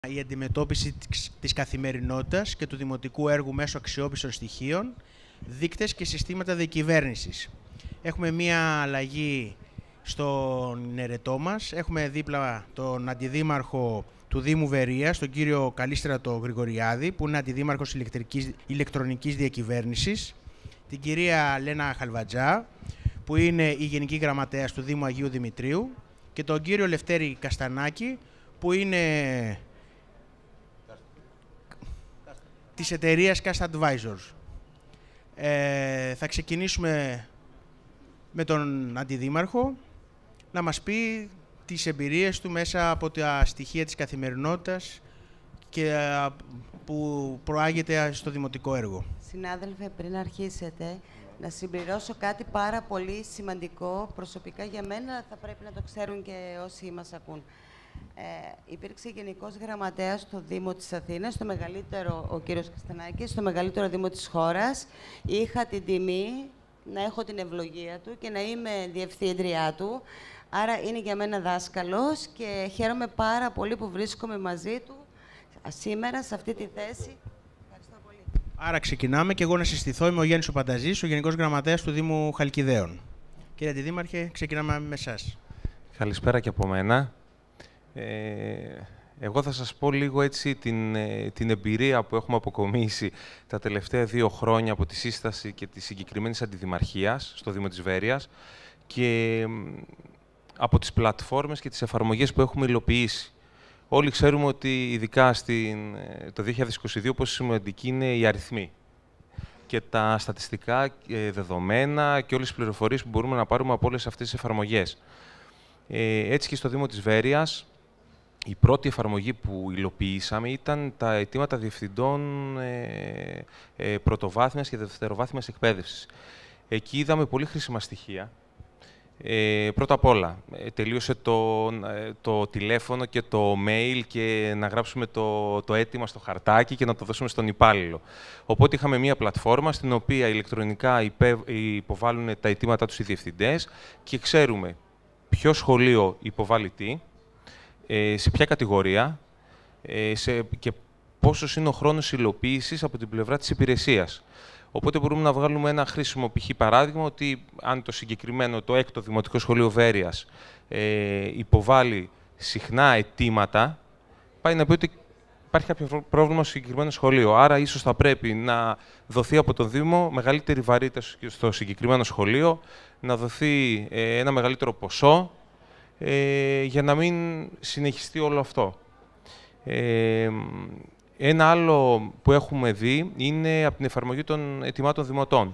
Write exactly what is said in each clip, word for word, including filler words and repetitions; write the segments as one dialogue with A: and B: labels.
A: Η αντιμετώπιση της καθημερινότητας και του δημοτικού έργου μέσω αξιόπιστων στοιχείων, δείκτες και συστήματα διακυβέρνησης. Έχουμε μία αλλαγή στον ερετό μας. Έχουμε δίπλα τον αντιδήμαρχο του Δήμου Βερίας, τον κύριο Καλίστρατο Γρηγοριάδη, που είναι αντιδήμαρχος ηλεκτρονικής διακυβέρνησης, την κυρία Λένα Χαλβατζά, που είναι η Γενική Γραμματέας του Δήμου Αγίου Δημητρίου, και τον κύριο Λευτέρη Καστανάκη, που είναι της εταιρείας Cast Advisors. Ε, θα ξεκινήσουμε με τον Αντιδήμαρχο να μας πει τις εμπειρίες του μέσα από τα στοιχεία της καθημερινότητας και που προάγεται στο δημοτικό έργο.
B: Συνάδελφε, πριν αρχίσετε, να συμπληρώσω κάτι πάρα πολύ σημαντικό προσωπικά για μένα, θα πρέπει να το ξέρουν και όσοι μας ακούν. Ε, υπήρξε Γενικός Γραμματέας στο Δήμο της Αθήνας, στο μεγαλύτερο, ο κύριος Καστανάκης, στο μεγαλύτερο Δήμο της χώρας. Είχα την τιμή να έχω την ευλογία του και να είμαι διευθύντριά του. Άρα είναι για μένα δάσκαλος και χαίρομαι πάρα πολύ που βρίσκομαι μαζί του σήμερα σε αυτή τη θέση. Ευχαριστώ πολύ.
A: Άρα ξεκινάμε και εγώ να συστηθώ. Είμαι ο Γιάννης ο Πανταζής, ο Γενικός Γραμματέας του Δήμου Χαλκιδαίων. Κύριε Αντιδήμαρχε, ξεκινάμε με εσάς.
C: Καλησπέρα και από μένα. Ε, εγώ θα σας πω λίγο έτσι την, την εμπειρία που έχουμε αποκομίσει τα τελευταία δύο χρόνια από τη σύσταση και τη συγκεκριμένη αντιδημαρχίας στο Δήμο της Βέρειας και από τις πλατφόρμες και τις εφαρμογές που έχουμε υλοποιήσει. Όλοι ξέρουμε ότι ειδικά στην, το δύο χιλιάδες είκοσι δύο πόσο σημαντική είναι οι αριθμοί και τα στατιστικά δεδομένα και όλες τις πληροφορίες που μπορούμε να πάρουμε από όλες αυτές τις εφαρμογές. Ε, έτσι και στο Δήμο της Βέρειας, η πρώτη εφαρμογή που υλοποιήσαμε ήταν τα αιτήματα διευθυντών ε, ε, πρωτοβάθμιας και δευτεροβάθμιας εκπαίδευσης. Εκεί είδαμε πολύ χρήσιμα στοιχεία. Ε, πρώτα απ' όλα, ε, τελείωσε το, ε, το τηλέφωνο και το mail και να γράψουμε το, το αίτημα στο χαρτάκι και να το δώσουμε στον υπάλληλο. Οπότε είχαμε μία πλατφόρμα στην οποία ηλεκτρονικά υπε, υποβάλλουν τα αιτήματά τους οι διευθυντές και ξέρουμε ποιο σχολείο υποβάλλει τι, ε, σε ποια κατηγορία ε, σε, και πόσος είναι ο χρόνος υλοποίησης από την πλευρά της υπηρεσίας. Οπότε μπορούμε να βγάλουμε ένα χρήσιμο π.χ. παράδειγμα ότι αν το συγκεκριμένο, το έκτο Δημοτικό Σχολείο Βέρειας ε, υποβάλλει συχνά αιτήματα, πάει να πει ότι υπάρχει κάποιο πρόβλημα στο συγκεκριμένο σχολείο. Άρα ίσως θα πρέπει να δοθεί από τον Δήμο μεγαλύτερη βαρύτητα στο συγκεκριμένο σχολείο, να δοθεί ε, ένα μεγαλύτερο ποσό ε, για να μην συνεχιστεί όλο αυτό. Ε, Ένα άλλο που έχουμε δει είναι από την εφαρμογή των αιτημάτων δημοτών.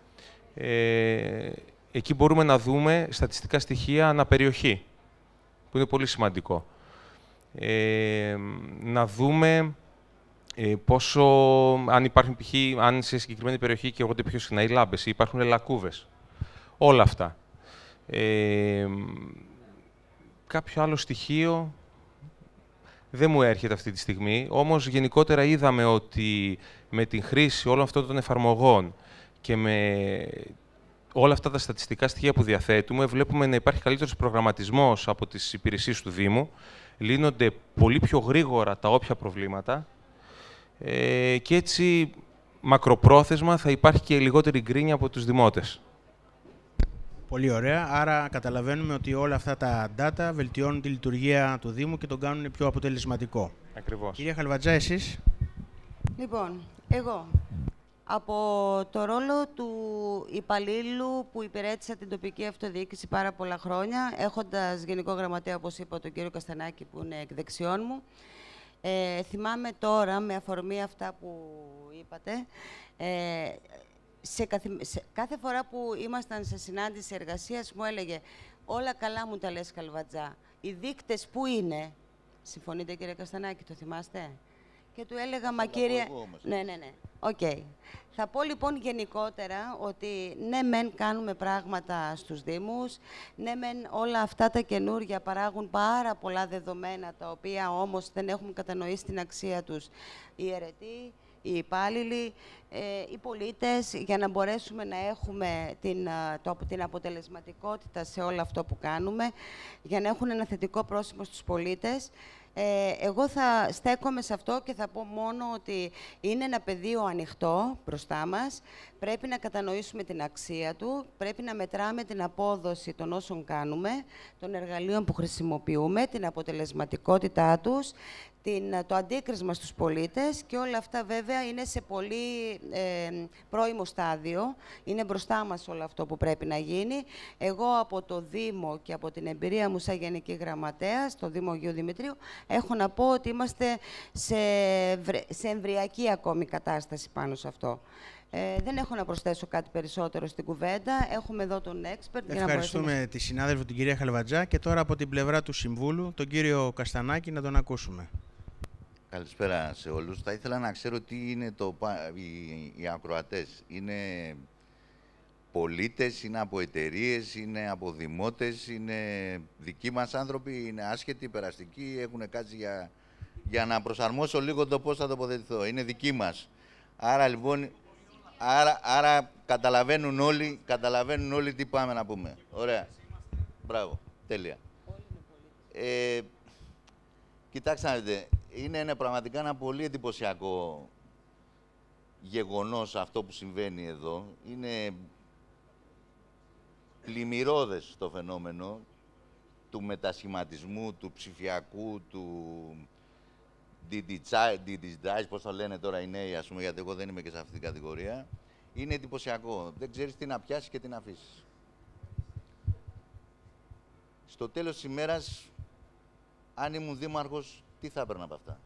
C: Ε, εκεί μπορούμε να δούμε στατιστικά στοιχεία αναπεριοχή, που είναι πολύ σημαντικό. Ε, να δούμε ε, πόσο, αν υπάρχουν π.χ. αν σε συγκεκριμένη περιοχή και εγώ πιο συχνά οι λάμπες ή υπάρχουν λακκούβες. Όλα αυτά. Ε, κάποιο άλλο στοιχείο δεν μου έρχεται αυτή τη στιγμή, όμως γενικότερα είδαμε ότι με την χρήση όλων αυτών των εφαρμογών και με όλα αυτά τα στατιστικά στοιχεία που διαθέτουμε, βλέπουμε να υπάρχει καλύτερος προγραμματισμός από τις υπηρεσίες του Δήμου, λύνονται πολύ πιο γρήγορα τα όποια προβλήματα ε, και έτσι μακροπρόθεσμα θα υπάρχει και λιγότερη γκρίνια από τους δημότες.
A: Πολύ ωραία. Άρα καταλαβαίνουμε ότι όλα αυτά τα data βελτιώνουν τη λειτουργία του Δήμου και τον κάνουν πιο αποτελεσματικό.
C: Ακριβώς.
A: Κυρία Χαλβατζά, εσείς.
B: Λοιπόν, εγώ από το ρόλο του υπαλλήλου που υπηρέτησα την τοπική αυτοδιοίκηση πάρα πολλά χρόνια, έχοντας Γενικό Γραμματέα, όπως είπα, τον κύριο Καστανάκη, που είναι εκ δεξιών μου, ε, θυμάμαι τώρα, με αφορμή αυτά που είπατε, ε, Σε, καθη... σε κάθε φορά που ήμασταν σε συνάντηση εργασίας μου έλεγε «Όλα καλά μου τα λες, Χαλβατζά. Οι δείκτες πού είναι?» Συμφωνείτε, κύριε Καστανάκη, το θυμάστε? Και του έλεγα «Μα κύριε...» Ναι, ναι, ναι. Οκ. Okay. Θα πω λοιπόν γενικότερα ότι ναι μεν κάνουμε πράγματα στους Δήμους, ναι μεν όλα αυτά τα καινούργια παράγουν πάρα πολλά δεδομένα, τα οποία όμως δεν έχουμε κατανοήσει την αξία τους οι αιρετοί, οι υπάλληλοι, ε, οι πολίτες, για να μπορέσουμε να έχουμε την, το, την αποτελεσματικότητα σε όλο αυτό που κάνουμε, για να έχουν ένα θετικό πρόσημο στους πολίτες. Ε, εγώ θα στέκομαι σε αυτό και θα πω μόνο ότι είναι ένα πεδίο ανοιχτό μπροστά μας. Πρέπει να κατανοήσουμε την αξία του, πρέπει να μετράμε την απόδοση των όσων κάνουμε, των εργαλείων που χρησιμοποιούμε, την αποτελεσματικότητά τους, την, το αντίκρισμα στους πολίτες και όλα αυτά βέβαια είναι σε πολύ ε, πρώιμο στάδιο. Είναι μπροστά μας όλο αυτό που πρέπει να γίνει. Εγώ από το Δήμο και από την εμπειρία μου σαν Γενική Γραμματέα, στο Δήμο Αγίου Δημητρίου, έχω να πω ότι είμαστε σε, σε εμβριακή ακόμη κατάσταση πάνω σε αυτό. Ε, δεν έχω να προσθέσω κάτι περισσότερο στην κουβέντα. Έχουμε εδώ τον expert.
A: Ευχαριστούμε
B: για να
A: τη συνάδελφο την κυρία Χαλβατζά και τώρα από την πλευρά του Συμβούλου, τον κύριο Καστανάκη, να τον ακούσουμε.
D: Καλησπέρα σε όλους. Θα ήθελα να ξέρω τι είναι το, οι, οι ακροατές. Είναι πολίτες, είναι από εταιρείες, είναι από δημότες, είναι δικοί μας άνθρωποι, είναι άσχετοι, περαστικοί, έχουν κάτσει για, για να προσαρμόσω λίγο το πώς θα τοποθετηθώ. Είναι δικοί μας. Άρα λοιπόν, άρα, άρα καταλαβαίνουν, όλοι, καταλαβαίνουν όλοι τι πάμε να πούμε. Ωραία. Μπράβο. Τέλεια. Ε, κοιτάξτε να δείτε, είναι ένα, πραγματικά ένα πολύ εντυπωσιακό γεγονός αυτό που συμβαίνει εδώ. Είναι πλημμυρώδες το φαινόμενο του μετασχηματισμού, του ψηφιακού, του digitize, πώς το λένε τώρα οι νέοι, ας πούμε, γιατί εγώ δεν είμαι και σε αυτή την κατηγορία. Είναι εντυπωσιακό. Δεν ξέρεις τι να πιάσεις και τι να αφήσεις. Στο τέλος της ημέρας, αν ήμουν δήμαρχος, τι θα έπαιρνα από αυτά.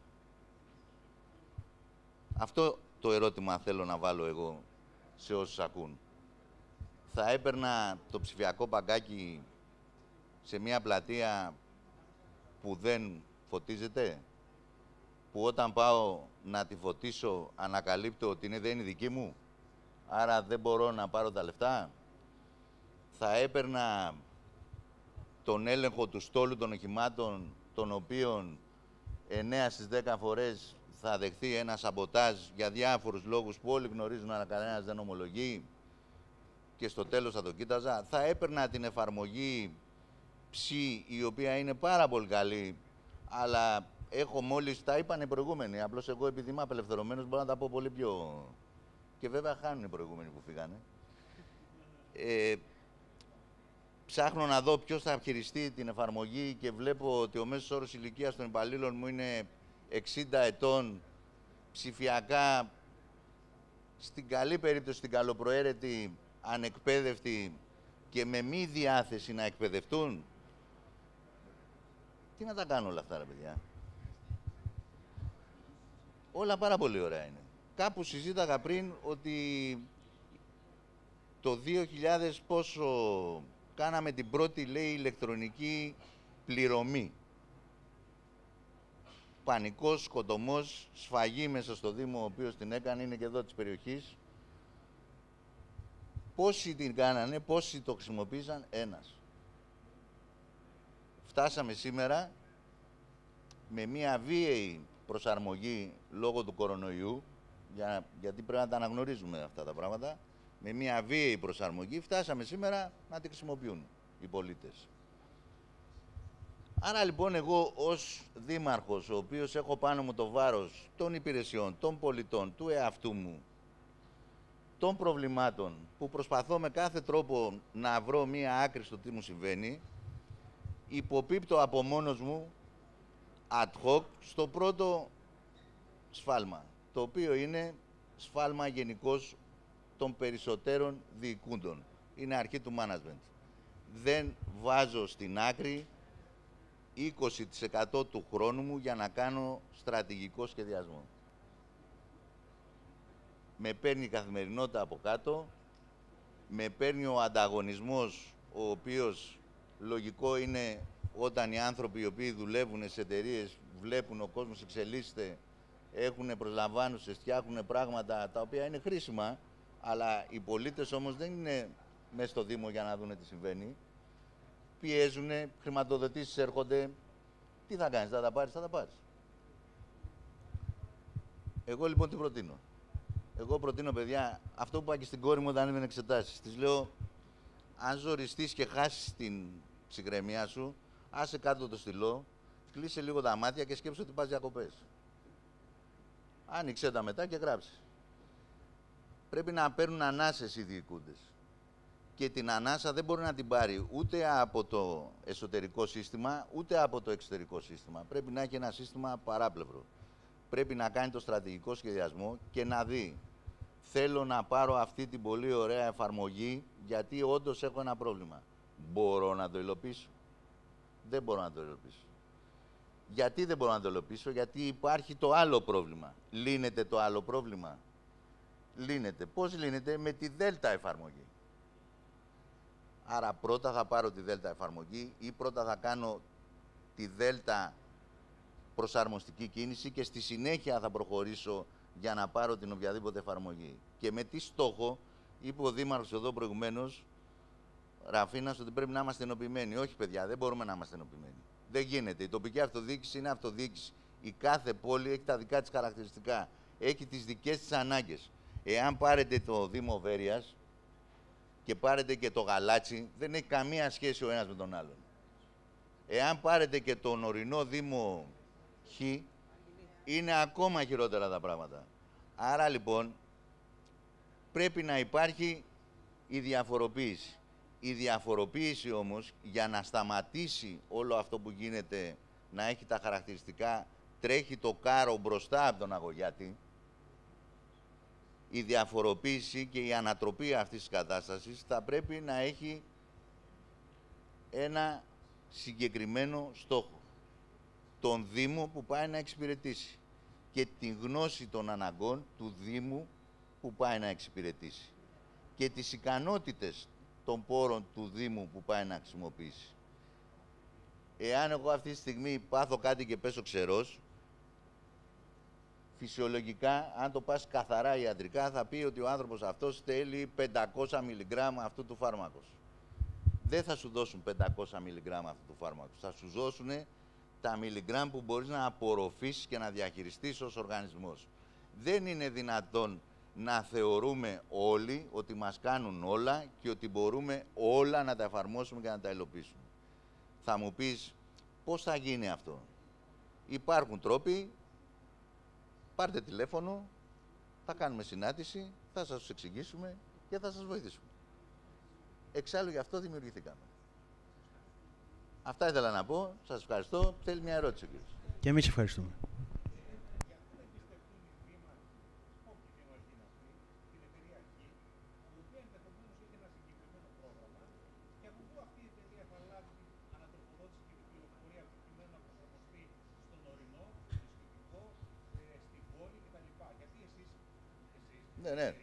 D: Αυτό το ερώτημα θέλω να βάλω εγώ σε όσους ακούν. Θα έπαιρνα το ψηφιακό παγκάκι σε μια πλατεία που δεν φωτίζεται, που όταν πάω να τη φωτίσω ανακαλύπτω ότι είναι, δεν είναι δική μου, άρα δεν μπορώ να πάρω τα λεφτά. Θα έπαιρνα τον έλεγχο του στόλου των οχημάτων, των οποίων εννέα στις δέκα φορές θα δεχθεί ένα σαμποτάζ για διάφορους λόγους που όλοι γνωρίζουν, αλλά κανένας δεν ομολογεί, και στο τέλος θα το κοίταζα. Θα έπαιρνα την εφαρμογή ψι, η οποία είναι πάρα πολύ καλή, αλλά έχω μόλις, τα είπαν οι προηγούμενοι, απλώς εγώ επειδή είμαι απελευθερωμένος μπορώ να τα πω πολύ πιο... Και βέβαια χάνουν οι προηγούμενοι που φύγανε. Ε, ψάχνω να δω ποιος θα χειριστεί την εφαρμογή και βλέπω ότι ο μέσος όρος ηλικίας των υπαλλήλων μου είναι εξήντα ετών, ψηφιακά, στην καλή περίπτωση, στην καλοπροαίρετη, ανεκπαίδευτοι και με μη διάθεση να εκπαιδευτούν. Τι να τα κάνω όλα αυτά, ρε παιδιά. Όλα πάρα πολύ ωραία είναι. Κάπου συζήταγα πριν ότι το δύο χιλιάδες πόσο κάναμε την πρώτη, λέει, ηλεκτρονική πληρωμή. Πανικός, σκοτωμός, σφαγή μέσα στο Δήμο, ο οποίος την έκανε, είναι και εδώ της περιοχής. Πόσοι την κάνανε, πόσοι το χρησιμοποίησαν, ένας. Φτάσαμε σήμερα με μια βίαιη προσαρμογή λόγω του κορονοϊού, για, γιατί πρέπει να τα αναγνωρίζουμε αυτά τα πράγματα, με μια βίαιη προσαρμογή φτάσαμε σήμερα να τη χρησιμοποιούν οι πολίτες. Άρα λοιπόν εγώ ως δήμαρχος, ο οποίος έχω πάνω μου το βάρος των υπηρεσιών, των πολιτών, του εαυτού μου, των προβλημάτων, που προσπαθώ με κάθε τρόπο να βρω μία άκρη στο τι μου συμβαίνει, υποπίπτω από μόνος μου ad hoc στο πρώτο σφάλμα, το οποίο είναι σφάλμα γενικώς των περισσότερων διοικούντων. Είναι αρχή του management. Δεν βάζω στην άκρη είκοσι τοις εκατό του χρόνου μου για να κάνω στρατηγικό σχεδιασμό. Με παίρνει η καθημερινότητα από κάτω, με παίρνει ο ανταγωνισμός, ο οποίος λογικό είναι όταν οι άνθρωποι οι οποίοι δουλεύουν σε εταιρείες βλέπουν ο κόσμος εξελίσσεται, έχουν προσλαμβάνουσες, φτιάχνουν πράγματα τα οποία είναι χρήσιμα, αλλά οι πολίτες όμως δεν είναι μέσα στο Δήμο για να δουν τι συμβαίνει. Πιέζουν, χρηματοδοτήσεις έρχονται. Τι θα κάνεις, θα τα πάρεις, θα τα πάρεις. Εγώ λοιπόν τι προτείνω. Εγώ προτείνω, παιδιά, αυτό που είπα και στην κόρη μου όταν έβαινε εξετάσεις. Της λέω, αν ζοριστείς και χάσεις την ψυχραιμία σου, άσε κάτω το στυλό, Κλείσε λίγο τα μάτια και σκέψου ότι πας διακοπές. Άνοιξε τα μετά και γράψε. Πρέπει να παίρνουν ανάσες οι διοικούντες. Και την ανάσα δεν μπορεί να την πάρει ούτε από το εσωτερικό σύστημα, ούτε από το εξωτερικό σύστημα. Πρέπει να έχει ένα σύστημα παράπλευρο. Πρέπει να κάνει το στρατηγικό σχεδιασμό και να δει. Θέλω να πάρω αυτή την πολύ ωραία εφαρμογή, γιατί όντως έχω ένα πρόβλημα. Μπορώ να το υλοποιήσω? Δεν μπορώ να το υλοποιήσω. Γιατί δεν μπορώ να το υλοποιήσω? Γιατί υπάρχει το άλλο πρόβλημα. Λύνεται το άλλο πρόβλημα? Λύνεται. Πώς λύνεται? Με τη δέλτα εφαρμογή. Άρα πρώτα θα πάρω τη δέλτα εφαρμογή ή πρώτα θα κάνω τη δέλτα προσαρμοστική κίνηση και στη συνέχεια θα προχωρήσω για να πάρω την οποιαδήποτε εφαρμογή. Και με τι στόχο? Είπε ο Δήμαρχος εδώ προηγουμένως, Ραφίνας, ότι πρέπει να είμαστε ενοποιημένοι. Όχι, παιδιά, δεν μπορούμε να είμαστε ενοποιημένοι. Δεν γίνεται. Η τοπική αυτοδιοίκηση είναι αυτοδιοίκηση. Η κάθε πόλη έχει τα δικά της χαρακτηριστικά. Έχει τις δικές της ανάγκες. Εάν πάρετε το Δήμο Βέρειας και πάρετε και το Γαλάτσι, δεν έχει καμία σχέση ο ένας με τον άλλον. Εάν πάρετε και τον ορεινό Δήμο Χ, είναι ακόμα χειρότερα τα πράγματα. Άρα λοιπόν πρέπει να υπάρχει η διαφοροποίηση. Η διαφοροποίηση όμως, για να σταματήσει όλο αυτό που γίνεται να έχει τα χαρακτηριστικά, τρέχει το κάρο μπροστά από τον αγωγιάτη, η διαφοροποίηση και η ανατροπή αυτής της κατάστασης θα πρέπει να έχει ένα συγκεκριμένο στόχο. Τον Δήμο που πάει να εξυπηρετήσει και τη γνώση των αναγκών του Δήμου που πάει να εξυπηρετήσει και τις ικανότητες των πόρων του Δήμου που πάει να χρησιμοποιήσει. Εάν εγώ αυτή τη στιγμή πάθω κάτι και πέσω ξερός, φυσιολογικά, αν το πας καθαρά ιατρικά, θα πει ότι ο άνθρωπος αυτός θέλει πεντακόσια μιλιγκράμμ αυτού του φάρμακος. Δεν θα σου δώσουν πεντακόσια μιλιγκράμμ αυτού του φάρμακος. Θα σου δώσουν τα μιλιγκράμμ που μπορείς να απορροφήσεις και να διαχειριστείς ως οργανισμός. Δεν είναι δυνατόν να θεωρούμε όλοι ότι μας κάνουν όλα και ότι μπορούμε όλα να τα εφαρμόσουμε και να τα υλοποιήσουμε. Θα μου πεις, πώς θα γίνει αυτό? Υπάρχουν τρόποι, πάρτε τηλέφωνο, θα κάνουμε συνάντηση, θα σας εξηγήσουμε και θα σας βοηθήσουμε. Εξάλλου γι' αυτό δημιουργηθήκαμε. Αυτά ήθελα να πω. Σας ευχαριστώ. Θέλει μια ερώτηση, κύριε.
A: Και εμείς ευχαριστούμε.
D: Ναι, ναι.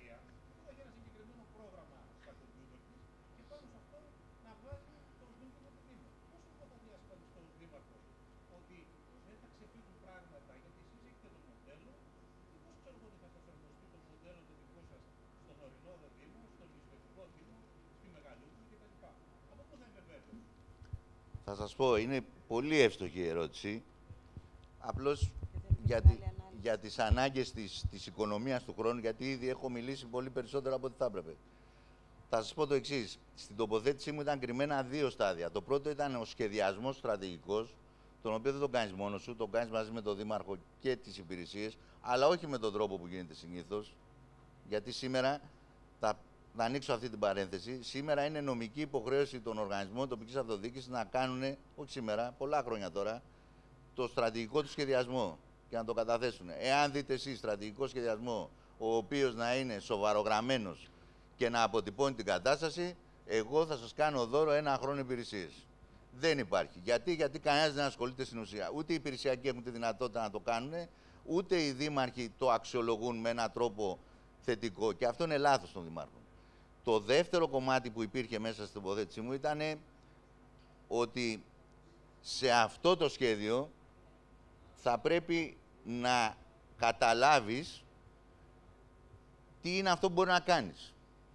D: Θα σας πω, είναι πολύ εύστοχη η ερώτηση. Απλώς για, τη, για τις ανάγκες της, της οικονομίας του χρόνου, γιατί ήδη έχω μιλήσει πολύ περισσότερο από ό,τι θα έπρεπε. Θα σας πω το εξής. Στην τοποθέτησή μου ήταν κρυμμένα δύο στάδια. Το πρώτο ήταν ο σχεδιασμός στρατηγικός, τον οποίο δεν τον κάνεις μόνος σου, τον κάνεις μαζί με τον Δήμαρχο και τις υπηρεσίες, αλλά όχι με τον τρόπο που γίνεται συνήθως. Γιατί σήμερα, θα, θα ανοίξω αυτή την παρένθεση, σήμερα είναι νομική υποχρέωση των οργανισμών τοπικής αυτοδιοίκησης να κάνουν, όχι σήμερα, πολλά χρόνια τώρα, το στρατηγικό του σχεδιασμό και να το καταθέσουν. Εάν δείτε εσείς στρατηγικό σχεδιασμό, ο οποίος να είναι σοβαρογραμμένος και να αποτυπώνει την κατάσταση, εγώ θα σας κάνω δώρο ένα χρόνο υπηρεσίες. Δεν υπάρχει. Γιατί, Γιατί κανένας δεν ασχολείται στην ουσία. Ούτε οι υπηρεσιακοί έχουν τη δυνατότητα να το κάνουν, ούτε οι δήμαρχοι το αξιολογούν με έναν τρόπο θετικό. Και αυτό είναι λάθος των δημάρχων. Το δεύτερο κομμάτι που υπήρχε μέσα στην τοποθέτησή μου ήταν ότι σε αυτό το σχέδιο θα πρέπει να καταλάβεις τι είναι αυτό που μπορεί να κάνεις.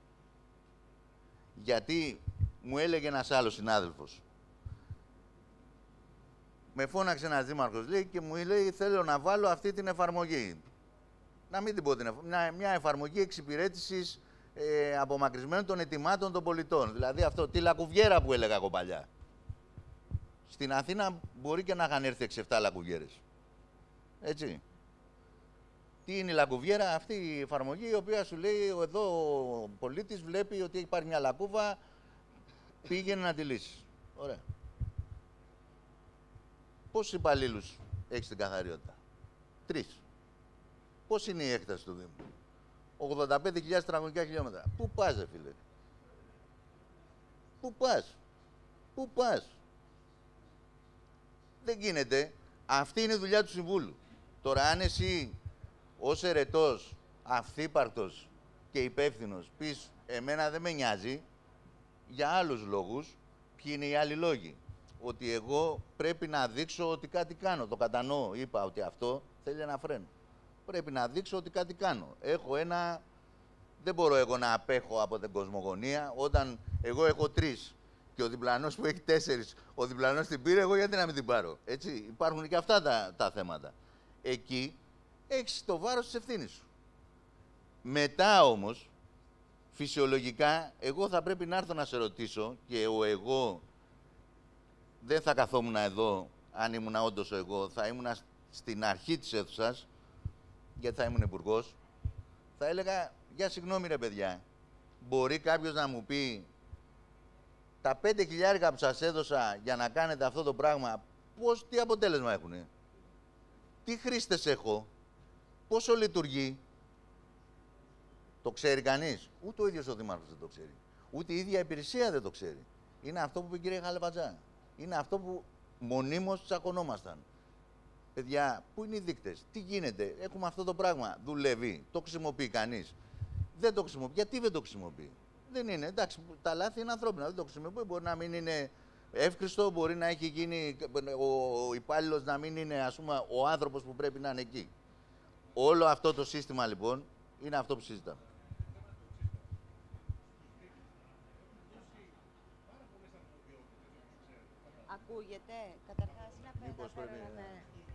D: Γιατί μου έλεγε ένας άλλος συνάδελφος, με φώναξε ένας δήμαρχος, λέει, και μου λέει, θέλω να βάλω αυτή την εφαρμογή. Να μην την πω την εφαρμογή, μια εφαρμογή εξυπηρέτησης ε, απομακρυσμένων των αιτημάτων των πολιτών. Δηλαδή αυτό, τη λακκουβιέρα που έλεγα εγώ παλιά. Στην Αθήνα μπορεί και να είχαν έρθει έξι εφτά λακκουβιέρες. Έτσι. Τι είναι η λακκουβιέρα? Αυτή η εφαρμογή η οποία σου λέει εδώ ο πολίτης βλέπει ότι υπάρχει μια λακκούβα, πήγαινε να τη λύσει. Ωραία. Πόσους υπαλλήλους έχεις στην καθαριότητα? Τρεις. Πώς είναι η έκταση του Δήμου? ογδόντα πέντε χιλιάδες τετραγωνικά χιλιόμετρα. Πού πας, ρε φίλε? Πού πας? Πού πας? Δεν γίνεται. Αυτή είναι η δουλειά του Συμβούλου. Τώρα, αν εσύ ως ερετός, αυθύπαρτος και υπεύθυνος πεις εμένα δεν με νοιάζει, για άλλους λόγους, ποιοι είναι οι άλλοι λόγοι? Ότι εγώ πρέπει να δείξω ότι κάτι κάνω. Το κατανοώ. Είπα ότι αυτό θέλει ένα φρένο. Πρέπει να δείξω ότι κάτι κάνω. Έχω ένα... Δεν μπορώ εγώ να απέχω από την κοσμογονία. Όταν εγώ έχω τρεις και ο διπλανός που έχει τέσσερις, ο διπλανός την πήρε, εγώ γιατί να μην την πάρω? Έτσι, υπάρχουν και αυτά τα, τα θέματα. Εκεί έχεις το βάρος της ευθύνης σου. Μετά όμως, φυσιολογικά, εγώ θα πρέπει να έρθω να σε ρωτήσω και ο εγώ δεν θα καθόμουν εδώ, αν ήμουν όντως ο εγώ, θα ήμουν στην αρχή της αίθουσας, γιατί θα ήμουν υπουργός, θα έλεγα, για συγγνώμη ρε παιδιά, μπορεί κάποιος να μου πει τα πέντε χιλιάρικα που σας έδωσα για να κάνετε αυτό το πράγμα, πώς, τι αποτέλεσμα έχουνε? Τι χρήστες έχω? Πόσο λειτουργεί? Το ξέρει κανείς? Ούτε ο ίδιος ο Δήμαρχος δεν το ξέρει. Ούτε η ίδια υπηρεσία δεν το ξέρει. Είναι αυτό που είπε η κυρία Χαλεβατζά. Είναι αυτό που μονίμως τσακωνόμασταν. Παιδιά, πού είναι οι δείκτες? Τι γίνεται? Έχουμε αυτό το πράγμα. Δουλεύει. Το χρησιμοποιεί κανείς? Δεν το χρησιμοποιεί. Γιατί δεν το χρησιμοποιεί? Δεν είναι. Εντάξει, τα λάθη είναι ανθρώπινα. Δεν το χρησιμοποιεί. Μπορεί να μην είναι εύκριστο, μπορεί να έχει γίνει ο υπάλληλος να μην είναι, ας πούμε, ο άνθρωπος που πρέπει να είναι εκεί. Όλο αυτό το σύστημα, λοιπόν, είναι αυτό που συζητάμε.
B: Ακούγεται. Καταρχάς, είναι απέναντι. Ναι.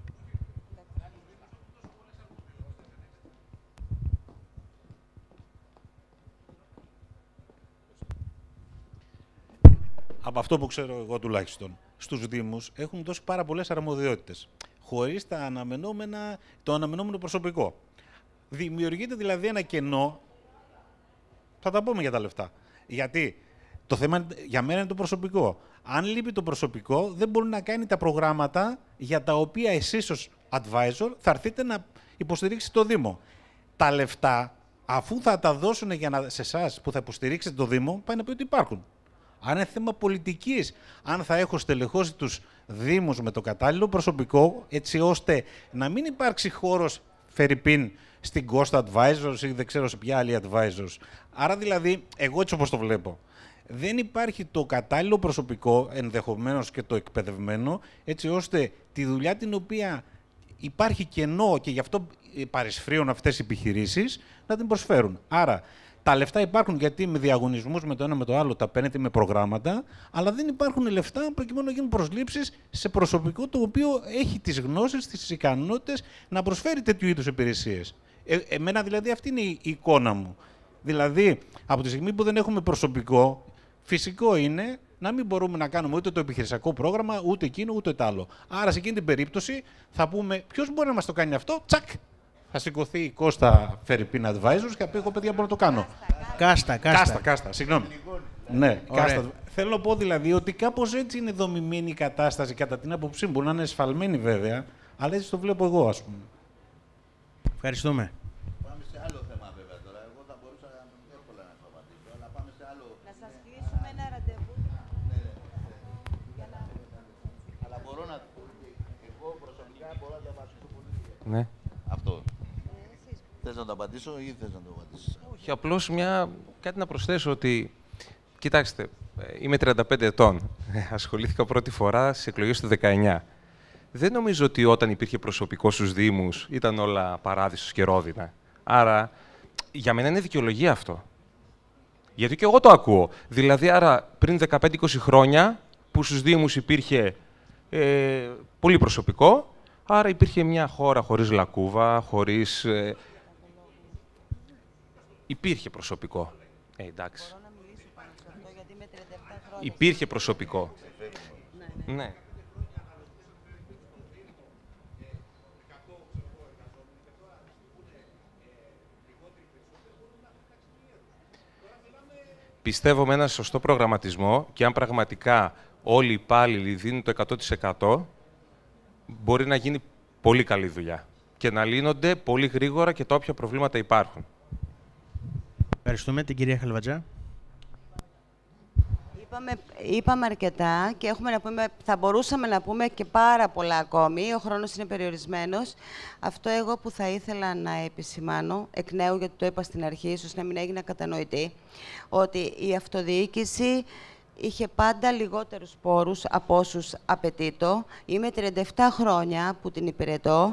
E: Από αυτό που ξέρω εγώ τουλάχιστον, στους Δήμους έχουν δώσει πάρα πολλές αρμοδιότητες, χωρίς τα αναμενόμενα, το αναμενόμενο προσωπικό. Δημιουργείται δηλαδή ένα κενό, θα τα πούμε για τα λεφτά. Γιατί το θέμα για μένα είναι το προσωπικό. Αν λείπει το προσωπικό, δεν μπορεί να κάνει τα προγράμματα για τα οποία εσείς ως advisor θα έρθετε να υποστηρίξετε το Δήμο. Τα λεφτά, αφού θα τα δώσουν για να, σε εσάς που θα υποστηρίξετε το Δήμο, πάει να πει ότι υπάρχουν. Αν είναι θέμα πολιτικής, αν θα έχω στελεχώσει τους Δήμους με το κατάλληλο προσωπικό, έτσι ώστε να μην υπάρξει χώρος φερειπίν στην Costa Advisors ή δεν ξέρω σε ποια άλλη Advisors. Άρα δηλαδή, εγώ έτσι όπως το βλέπω, δεν υπάρχει το κατάλληλο προσωπικό, ενδεχομένως και το εκπαιδευμένο, έτσι ώστε τη δουλειά την οποία υπάρχει κενό και γι' αυτό παρισφρίουν αυτές οι επιχειρήσεις, να την προσφέρουν. Άρα, τα λεφτά υπάρχουν γιατί με διαγωνισμούς με το ένα με το άλλο τα παίρνετε με προγράμματα, αλλά δεν υπάρχουν λεφτά προκειμένου να γίνουν προσλήψεις σε προσωπικό το οποίο έχει τις γνώσεις, τις ικανότητες να προσφέρει τέτοιου είδους υπηρεσίες. Ε, εμένα δηλαδή αυτή είναι η εικόνα μου. Δηλαδή, από τη στιγμή που δεν έχουμε προσωπικό, φυσικό είναι να μην μπορούμε να κάνουμε ούτε το επιχειρησιακό πρόγραμμα, ούτε εκείνο, ούτε το άλλο. Άρα, σε εκείνη την περίπτωση θα πούμε ποιος μπορεί να μας το κάνει αυτό, τσακ! Θα σηκωθεί η Κώστα Φερειπίν Advisors και θα πει: εγώ παιδιά μπορώ να το κάνω.
A: Κάστα, κάστα.
E: Κάστα, κάστα, συγγνώμη. Ναι, κάστα. Θέλω να πω δηλαδή ότι κάπως έτσι είναι δομημένη η κατάσταση κατά την άποψή μου. Μπορεί να είναι εσφαλμένη βέβαια, αλλά έτσι το βλέπω εγώ, ας πούμε.
A: Ευχαριστούμε.
D: Πάμε σε άλλο θέμα βέβαια τώρα. Εγώ θα μπορούσα εύκολα να το απαντήσω, αλλά πάμε σε άλλο.
B: Να σας κλείσουμε ένα ραντεβού.
D: Ναι, ναι. Αλλά μπορώ να... Εγώ προσωπικά μπορώ να το απαντήσω πολύ.
C: Ναι.
D: Αυτό. Θες να το απαντήσω ή θες να το απαντήσεις?
C: Όχι, απλώς μια... κάτι να προσθέσω ότι, κοιτάξτε, είμαι τριάντα πέντε ετών, ασχολήθηκα πρώτη φορά στις εκλογές του δεκαεννιά. Δεν νομίζω ότι όταν υπήρχε προσωπικό στους Δήμους ήταν όλα παράδεισος και ρόδινα. Άρα, για μένα είναι δικαιολογία αυτό. Γιατί και εγώ το ακούω. Δηλαδή, άρα, πριν δεκαπέντε είκοσι χρόνια, που στους Δήμους υπήρχε ε, πολύ προσωπικό, άρα υπήρχε μια χώρα χωρίς λακκούβα, χωρίς... Ε, υπήρχε προσωπικό. Ε, εντάξει.
B: Μπορώ να μιλήσω πάνω σε αυτό, γιατί με τριάντα επτά χρόνια.
C: Υπήρχε προσωπικό.
B: Ναι, ναι.
C: Ναι. πιστεύω με ένα σωστό προγραμματισμό και αν πραγματικά όλοι οι υπάλληλοι δίνουν το εκατό τοις εκατό, μπορεί να γίνει πολύ καλή δουλειά και να λύνονται πολύ γρήγορα και τα όποια προβλήματα υπάρχουν.
A: Ευχαριστούμε την κυρία Χαλβατζά.
B: Είπαμε, είπαμε αρκετά και έχουμε να πούμε, θα μπορούσαμε να πούμε και πάρα πολλά ακόμη. Ο χρόνος είναι περιορισμένος. Αυτό εγώ που θα ήθελα να επισημάνω εκ νέου, γιατί το είπα στην αρχή, ίσως να μην έγινε κατανοητή, ότι η αυτοδιοίκηση είχε πάντα λιγότερους πόρους από όσους απαιτείτο. Είμαι τριάντα επτά χρόνια που την υπηρετώ.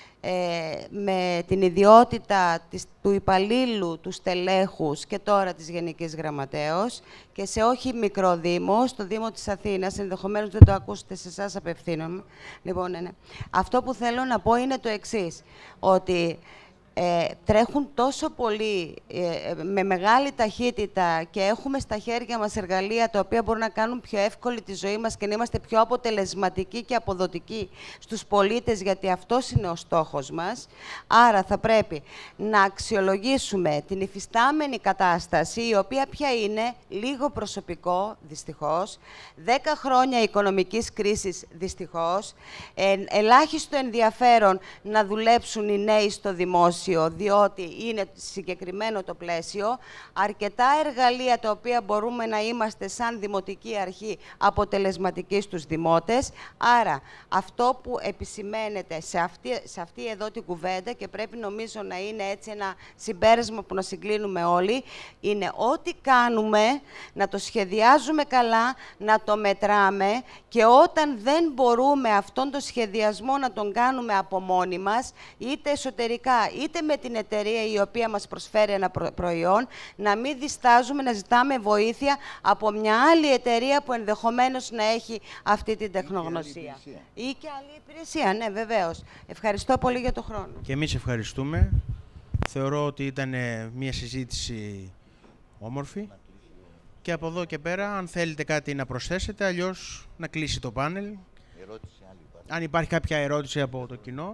B: Ε, με την ιδιότητα της, του υπαλλήλου, του στελέχους και τώρα της Γενικής Γραμματέως και σε όχι μικρό δήμο, στο Δήμο της Αθήνας, ενδεχομένως δεν το ακούσετε, σε εσάς απευθύνομαι. Λοιπόν, ναι, ναι. Αυτό που θέλω να πω είναι το εξής, ότι Ε, τρέχουν τόσο πολύ, ε, με μεγάλη ταχύτητα και έχουμε στα χέρια μας εργαλεία τα οποία μπορούν να κάνουν πιο εύκολη τη ζωή μας και να είμαστε πιο αποτελεσματικοί και αποδοτικοί στους πολίτες, γιατί αυτός είναι ο στόχος μας. Άρα θα πρέπει να αξιολογήσουμε την υφιστάμενη κατάσταση, η οποία πια είναι λίγο προσωπικό, δυστυχώς, δέκα χρόνια οικονομικής κρίσης, δυστυχώς, ε, ελάχιστο ενδιαφέρον να δουλέψουν οι νέοι στο δημόσιο, διότι είναι συγκεκριμένο το πλαίσιο, αρκετά εργαλεία τα οποία μπορούμε να είμαστε σαν δημοτική αρχή αποτελεσματικοί στους δημότες. Άρα, αυτό που επισημαίνεται σε αυτή, σε αυτή εδώ την κουβέντα και πρέπει νομίζω να είναι έτσι ένα συμπέρασμα που να συγκλίνουμε όλοι, είναι ό,τι κάνουμε να το σχεδιάζουμε καλά, να το μετράμε και όταν δεν μπορούμε αυτόν τον σχεδιασμό να τον κάνουμε από μόνοι μας, είτε εσωτερικά, είτε με την εταιρεία η οποία μας προσφέρει ένα προϊόν, να μην διστάζουμε να ζητάμε βοήθεια από μια άλλη εταιρεία που ενδεχομένως να έχει αυτή την τεχνογνωσία. Ή και άλλη υπηρεσία, ναι, βεβαίως. Ευχαριστώ πολύ για τον χρόνο.
A: Και εμείς ευχαριστούμε. Θεωρώ ότι ήταν μια συζήτηση όμορφη. Και από εδώ και πέρα, αν θέλετε κάτι να προσθέσετε, αλλιώς να κλείσει το πάνελ.
D: Ερώτηση, άλλη υπάρχει.
A: Αν υπάρχει κάποια ερώτηση από το κοινό.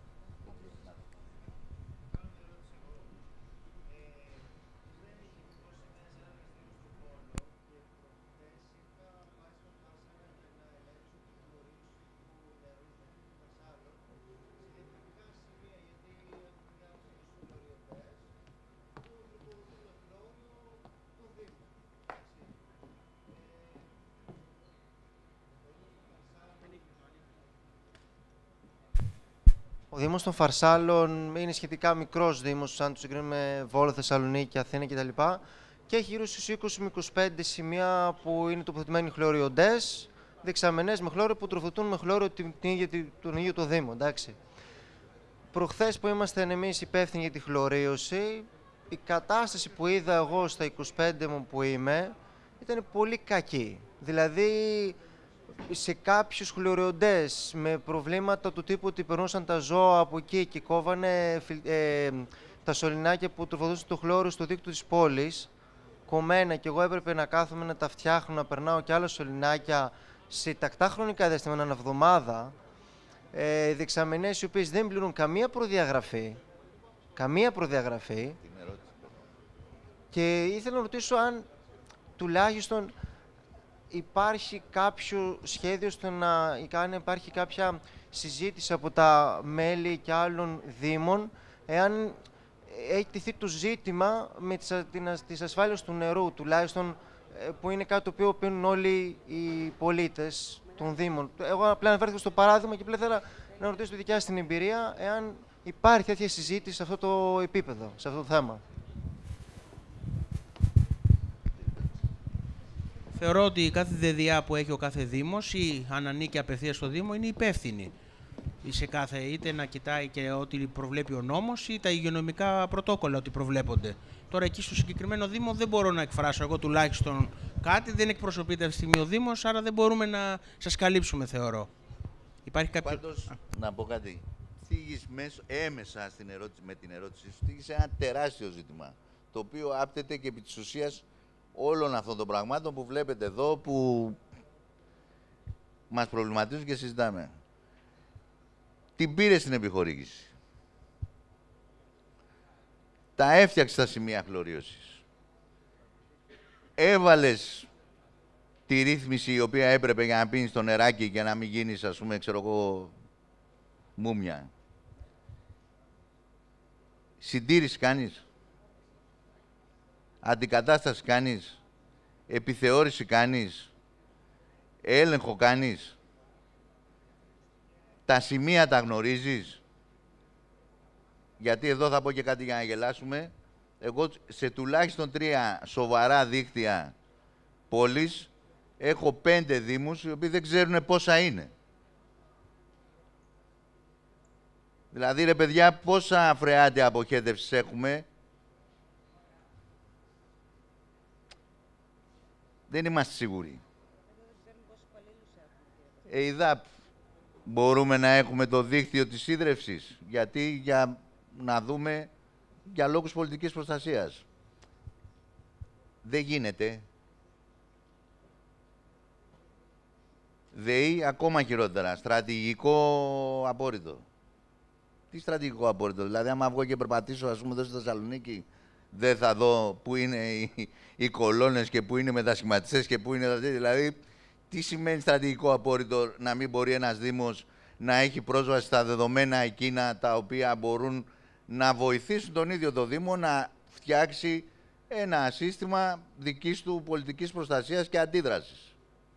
F: Ο Δήμος των Φαρσάλων είναι σχετικά μικρός δήμος, αν το συγκρίνουμε Βόλο, Θεσσαλονίκη, Αθήνα κτλ. Και έχει γύρω στους είκοσι με είκοσι πέντε σημεία που είναι τοποθετημένοι χλωριοντές, δεξαμενές με χλώριο που τροφοδοτούν με χλώριο την ίδια, τον ίδιο το Δήμο. Εντάξει. Προχθές που ήμασταν εμείς υπεύθυνοι για τη χλωρίωση, η κατάσταση που είδα εγώ στα είκοσι πέντε μου που είμαι ήταν πολύ κακή. Δηλαδή, σε κάποιους χλωριοντές με προβλήματα του τύπου ότι περνούσαν τα ζώα από εκεί και κόβανε ε, τα σωληνάκια που τροφοδοτούσαν το χλώριο στο δίκτυο της πόλης, κομμένα, και εγώ έπρεπε να κάθομαι να τα φτιάχνω, να περνάω και άλλα σωληνάκια σε τακτά χρονικά διαστήματα, ένα εβδομάδα, ε, δεξαμενές οι οποίες δεν πληρούν καμία προδιαγραφή, καμία προδιαγραφή. Και ήθελα να ρωτήσω αν τουλάχιστον υπάρχει κάποιο σχέδιο στο να υπάρχει κάποια συζήτηση από τα μέλη και άλλων δήμων, εάν έχει τηθεί το ζήτημα με τις ασφάλειες του νερού, τουλάχιστον, που είναι κάτι το οποίο πίνουν όλοι οι πολίτες των δήμων. Εγώ απλά αναφέρθηκα στο παράδειγμα και απλά ήθελα να ρωτήσω τη δικιά σας την εμπειρία, εάν υπάρχει τέτοια συζήτηση σε αυτό το επίπεδο, σε αυτό το θέμα.
A: Θεωρώ ότι κάθε ΔΕΔΙΑ που έχει ο κάθε Δήμος ή αν ανήκει απευθείας στο Δήμο είναι υπεύθυνη. Σε κάθε, είτε να κοιτάει και ό,τι προβλέπει ο νόμος ή τα υγειονομικά πρωτόκολλα ότι προβλέπονται. Τώρα εκεί στο συγκεκριμένο Δήμο δεν μπορώ να εκφράσω εγώ τουλάχιστον κάτι, δεν εκπροσωπείται αυτή τη στιγμή ο Δήμος, άρα δεν μπορούμε να σας καλύψουμε, θεωρώ. Υπάρχει κάποιο...
D: Πάντως, να πω κάτι. Θίγεις μέσω, έμεσα στην ερώτηση, με την ερώτησή σου, θίγεις ένα τεράστιο ζήτημα, το οποίο άπτεται και επί της ουσίας όλων αυτών των πραγμάτων που βλέπετε εδώ, που μας προβληματίζουν και συζητάμε. Την πήρε στην επιχορήγηση. Τα έφτιαξε στα σημεία χλωρίωσης. έβαλες τη ρύθμιση η οποία έπρεπε για να πίνεις το νεράκι και να μην γίνεις, ας πούμε, ξέρω εγώ, μούμια. Συντήρηση κάνεις. Αντικατάσταση κάνεις. Επιθεώρηση κάνεις. Έλεγχο κάνεις. Τα σημεία τα γνωρίζεις. Γιατί εδώ θα πω και κάτι για να γελάσουμε. Εγώ σε τουλάχιστον τρία σοβαρά δίκτυα πόλης έχω πέντε δήμους οι οποίοι δεν ξέρουν πόσα είναι. Δηλαδή, ρε παιδιά, πόσα φρεάτια αποχέτευσης έχουμε. Δεν είμαστε σίγουροι. Ε, ΕΙΔΑΠ, μπορούμε να έχουμε το δίκτυο της ίδρευσης, γιατί για να δούμε για λόγους πολιτικής προστασίας. Δεν γίνεται. ΔΕΗ ακόμα χειρότερα. Στρατηγικό απόρριτο. Τι στρατηγικό απόρριτο? Δηλαδή, άμα βγω και περπατήσω, ας πούμε, εδώ στη Θεσσαλονίκη, δεν θα δω πού είναι οι, οι κολόνες και πού είναι οι μετασχηματιστές και πού είναι... Δηλαδή, τι σημαίνει στρατηγικό απόρριτο να μην μπορεί ένας Δήμος να έχει πρόσβαση στα δεδομένα εκείνα τα οποία μπορούν να βοηθήσουν τον ίδιο το Δήμο να φτιάξει ένα σύστημα δικής του πολιτικής προστασίας και αντίδρασης.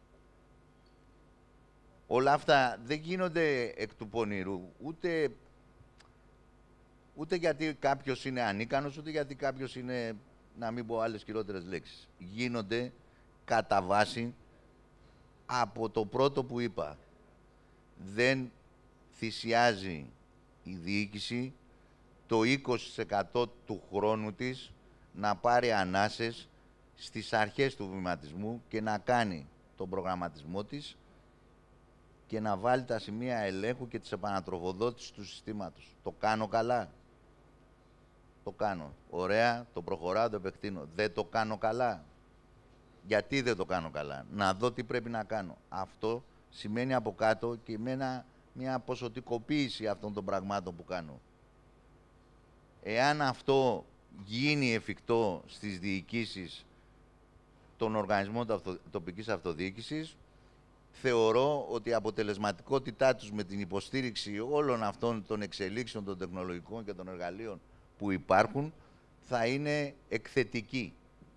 D: Όλα αυτά δεν γίνονται εκ του πονηρού, ούτε, ούτε γιατί κάποιος είναι ανίκανος, ούτε γιατί κάποιος είναι, να μην πω άλλες χειρότερες λέξεις. Γίνονται κατά βάση από το πρώτο που είπα. Δεν θυσιάζει η διοίκηση το είκοσι τοις εκατό του χρόνου της να πάρει ανάσες στις αρχές του βηματισμού και να κάνει τον προγραμματισμό της και να βάλει τα σημεία ελέγχου και της επανατροφοδότησης του συστήματος. Το κάνω καλά. Το κάνω. Ωραία, το προχωράω, το επεκτείνω. Δεν το κάνω καλά. Γιατί δεν το κάνω καλά? Να δω τι πρέπει να κάνω. Αυτό σημαίνει από κάτω και με ένα, μια ποσοτικοποίηση αυτών των πραγμάτων που κάνω. Εάν αυτό γίνει εφικτό στις διοικήσεις των οργανισμών αυτο, τοπικής αυτοδιοίκησης, θεωρώ ότι η αποτελεσματικότητά τους με την υποστήριξη όλων αυτών των εξελίξεων των τεχνολογικών και των εργαλείων που υπάρχουν θα είναι εκθετική.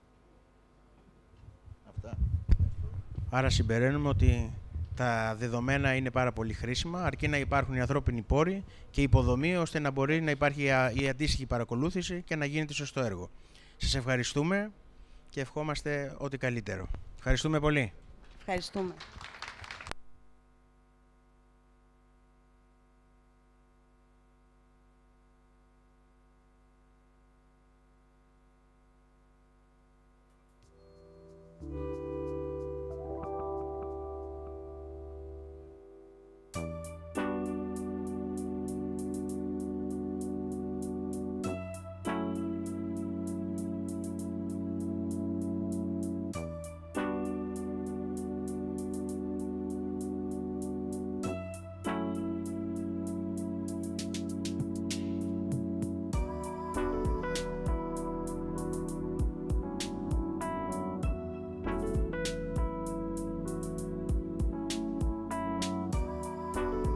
D: Αυτά.
A: Άρα συμπεραίνουμε ότι τα δεδομένα είναι πάρα πολύ χρήσιμα, αρκεί να υπάρχουν οι ανθρώπινοι πόροι και η υποδομή, ώστε να μπορεί να υπάρχει η αντίστοιχη παρακολούθηση και να γίνεται σωστό έργο. Σας ευχαριστούμε και ευχόμαστε ό,τι καλύτερο. Ευχαριστούμε πολύ.
B: Ευχαριστούμε.